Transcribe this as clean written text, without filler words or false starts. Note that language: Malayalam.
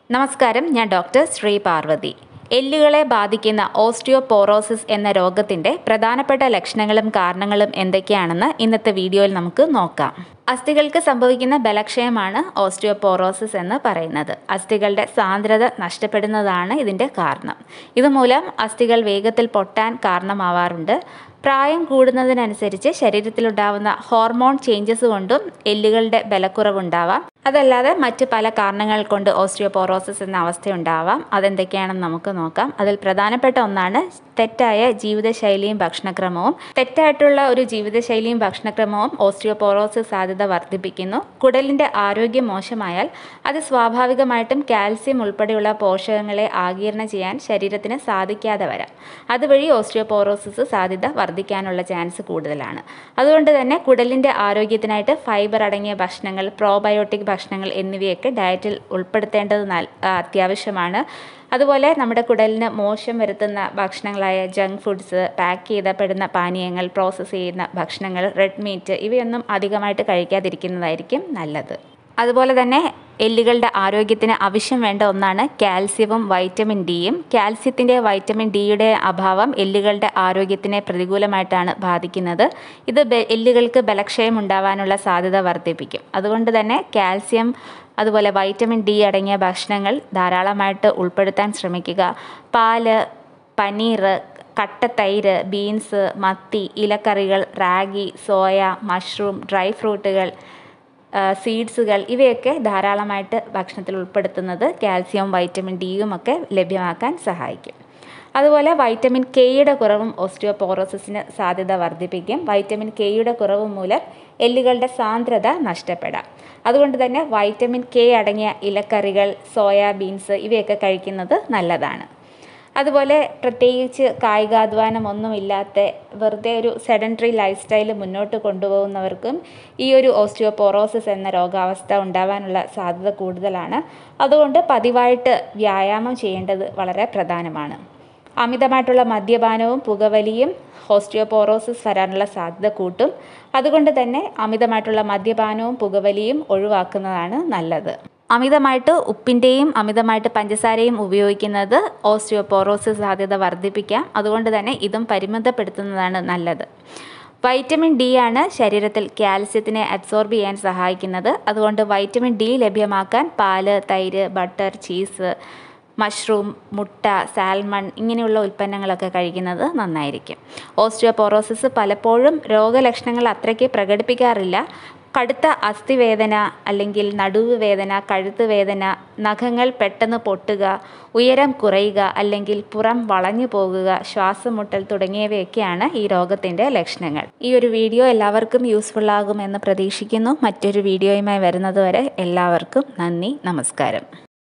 നമസ്കാരം, ഞാൻ ഡോക്ടർ ശ്രീ പാർവതി. എല്ലുകളെ ബാധിക്കുന്ന ഓസ്റ്റിയോപോറോസിസ് എന്ന രോഗത്തിൻ്റെ പ്രധാനപ്പെട്ട ലക്ഷണങ്ങളും കാരണങ്ങളും എന്തൊക്കെയാണെന്ന് ഇന്നത്തെ വീഡിയോയിൽ നമുക്ക് നോക്കാം. അസ്ഥികൾക്ക് സംഭവിക്കുന്ന ബലക്ഷയമാണ് ഓസ്റ്റിയോപോറോസിസ് എന്ന് പറയുന്നത്. അസ്ഥികളുടെ സാന്ദ്രത നഷ്ടപ്പെടുന്നതാണ് ഇതിൻ്റെ കാരണം. ഇതുമൂലം അസ്ഥികൾ വേഗത്തിൽ പൊട്ടാൻ കാരണമാവാറുണ്ട്. പ്രായം കൂടുന്നതിനനുസരിച്ച് ശരീരത്തിലുണ്ടാവുന്ന ഹോർമോൺ ചേഞ്ചസ് കൊണ്ടും എല്ലുകളുടെ ബലക്കുറവുണ്ടാവാം. അതല്ലാതെ മറ്റ് പല കാരണങ്ങൾ കൊണ്ട് ഓസ്റ്റിയോപോറോസിസ് എന്ന അവസ്ഥയുണ്ടാവാം. അതെന്തൊക്കെയാണെന്ന് നമുക്ക് നോക്കാം. അതിൽ പ്രധാനപ്പെട്ട ഒന്നാണ് തെറ്റായ ജീവിതശൈലിയും ഭക്ഷണക്രമവും. തെറ്റായിട്ടുള്ള ഒരു ജീവിതശൈലിയും ഭക്ഷണക്രമവും ഓസ്റ്റിയോപോറോസിസ് സാധ്യത വർദ്ധിപ്പിക്കുന്നു. കുടലിൻ്റെ ആരോഗ്യം മോശമായാൽ അത് സ്വാഭാവികമായിട്ടും കാൽസ്യം ഉൾപ്പെടെയുള്ള പോഷകങ്ങളെ ആഗിരണം ചെയ്യാൻ ശരീരത്തിന് സാധിക്കാതെ വരാം. അതുവഴി ഓസ്റ്റിയോപോറോസിസ് സാധ്യത വർദ്ധിക്കാനുള്ള ചാൻസ് കൂടുതലാണ്. അതുകൊണ്ട് തന്നെ കുടലിൻ്റെ ആരോഗ്യത്തിനായിട്ട് ഫൈബർ അടങ്ങിയ ഭക്ഷണങ്ങൾ, പ്രോബയോട്ടിക് ഭക്ഷണങ്ങൾ എന്നിവയൊക്കെ ഡയറ്റിൽ ഉൾപ്പെടുത്തേണ്ടത് അത്യാവശ്യമാണ്. അതുപോലെ നമ്മുടെ കുടലിന് മോശം വരുത്തുന്ന ഭക്ഷണങ്ങളായ ജങ്ക് ഫുഡ്സ്, പാക്ക് ചെയ്തപ്പെടുന്ന പാനീയങ്ങൾ, പ്രോസസ്സ് ചെയ്യുന്ന ഭക്ഷണങ്ങൾ, റെഡ് മീറ്റ് ഇവയൊന്നും അധികമായിട്ട് കഴിക്കാതിരിക്കുന്നതായിരിക്കും നല്ലത്. അതുപോലെ തന്നെ എല്ലുകളുടെ ആരോഗ്യത്തിന് ആവശ്യം വേണ്ട ഒന്നാണ് കാൽസ്യവും വൈറ്റമിൻ ഡിയും. കാൽസ്യത്തിൻ്റെ വൈറ്റമിൻ ഡിയുടെ അഭാവം എല്ലുകളുടെ ആരോഗ്യത്തിനെ പ്രതികൂലമായിട്ടാണ് ബാധിക്കുന്നത്. ഇത് എല്ലുകൾക്ക് ബലക്ഷയം ഉണ്ടാവാനുള്ള സാധ്യത വർദ്ധിപ്പിക്കും. അതുകൊണ്ട് തന്നെ കാൽസ്യം അതുപോലെ വൈറ്റമിൻ ഡി അടങ്ങിയ ഭക്ഷണങ്ങൾ ധാരാളമായിട്ട് ഉൾപ്പെടുത്താൻ ശ്രമിക്കുക. പാല്, പനീർ, കട്ടത്തൈര്, ബീൻസ്, മത്തി, ഇലക്കറികൾ, റാഗി, സോയ, മഷ്റൂം, ഡ്രൈ ഫ്രൂട്ടുകൾ, സീഡ്സുകൾ ഇവയൊക്കെ ധാരാളമായിട്ട് ഭക്ഷണത്തിൽ ഉൾപ്പെടുത്തുന്നത് കാൽസ്യവും വൈറ്റമിൻ ഡിയും ഒക്കെ ലഭ്യമാക്കാൻ സഹായിക്കും. അതുപോലെ വൈറ്റമിൻ കെയുടെ കുറവും ഓസ്റ്റിയോപോറോസിസിന് സാധ്യത വർദ്ധിപ്പിക്കും. വൈറ്റമിൻ കെയുടെ കുറവ് മൂലം എല്ലുകളുടെ സാന്ദ്രത നഷ്ടപ്പെടാം. അതുകൊണ്ട് തന്നെ വൈറ്റമിൻ കെ അടങ്ങിയ ഇലക്കറികൾ, സോയാബീൻസ് ഇവയൊക്കെ കഴിക്കുന്നത് നല്ലതാണ്. അതുപോലെ പ്രത്യേകിച്ച് കായികാധ്വാനമൊന്നുമില്ലാത്ത വെറുതെ ഒരു സെഡൻറ്ററി ലൈഫ് സ്റ്റൈൽ മുന്നോട്ട് കൊണ്ടുപോകുന്നവർക്കും ഈ ഒരു ഓസ്റ്റിയോപോറോസിസ് എന്ന രോഗാവസ്ഥ ഉണ്ടാവാനുള്ള സാധ്യത കൂടുതലാണ്. അതുകൊണ്ട് പതിവായിട്ട് വ്യായാമം ചെയ്യേണ്ടത് വളരെ പ്രധാനമാണ്. അമിതമായിട്ടുള്ള മദ്യപാനവും പുകവലിയും ഓസ്റ്റിയോപോറോസിസ് വരാനുള്ള സാധ്യത കൂട്ടും. അതുകൊണ്ട് തന്നെ അമിതമായിട്ടുള്ള മദ്യപാനവും പുകവലിയും ഒഴിവാക്കുന്നതാണ് നല്ലത്. അമിതമായിട്ട് ഉപ്പിൻ്റെയും അമിതമായിട്ട് പഞ്ചസാരയും ഉപയോഗിക്കുന്നത് ഓസ്റ്റിയോപോറോസിസ് സാധ്യത വർദ്ധിപ്പിക്കാം. അതുകൊണ്ട് തന്നെ ഇതും പരിമിതപ്പെടുത്തുന്നതാണ് നല്ലത്. വൈറ്റമിൻ ഡി ആണ് ശരീരത്തിൽ കാൽസ്യത്തിനെ അബ്സോർബ് ചെയ്യാൻ സഹായിക്കുന്നത്. അതുകൊണ്ട് വൈറ്റമിൻ ഡി ലഭ്യമാക്കാൻ പാല്, തൈര്, ബട്ടർ, ചീസ്, മഷ്റൂം, മുട്ട, സാൽമൺ ഇങ്ങനെയുള്ള ഉൽപ്പന്നങ്ങളൊക്കെ കഴിക്കുന്നത് നന്നായിരിക്കും. ഓസ്റ്റിയോപോറോസിസ് പലപ്പോഴും രോഗലക്ഷണങ്ങൾ അത്രയ്ക്ക് പ്രകടിപ്പിക്കാറില്ല. കടുത്ത അസ്ഥിവേദന അല്ലെങ്കിൽ നടുവ് വേദന, കഴുത്ത് വേദന, നഖങ്ങൾ പെട്ടെന്ന് പൊട്ടുക, ഉയരം കുറയുക അല്ലെങ്കിൽ പുറം വളഞ്ഞു പോകുക, ശ്വാസം മുട്ടൽ തുടങ്ങിയവയൊക്കെയാണ് ഈ രോഗത്തിൻ്റെ ലക്ഷണങ്ങൾ. ഈ ഒരു വീഡിയോ എല്ലാവർക്കും യൂസ്ഫുൾ ആകുമെന്ന് പ്രതീക്ഷിക്കുന്നു. മറ്റൊരു വീഡിയോയുമായി വരുന്നതുവരെ എല്ലാവർക്കും നന്ദി, നമസ്കാരം.